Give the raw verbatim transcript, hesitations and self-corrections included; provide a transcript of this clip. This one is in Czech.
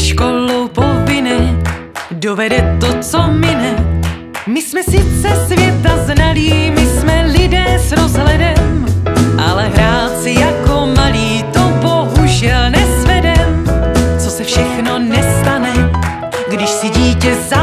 školou povinné, dovede to, co mine. My jsme sice světa znalí, my jsme lidé s rozhledem, ale hrát si jako malí to bohužel nesvedem. Co se všechno nestane, když si dítě za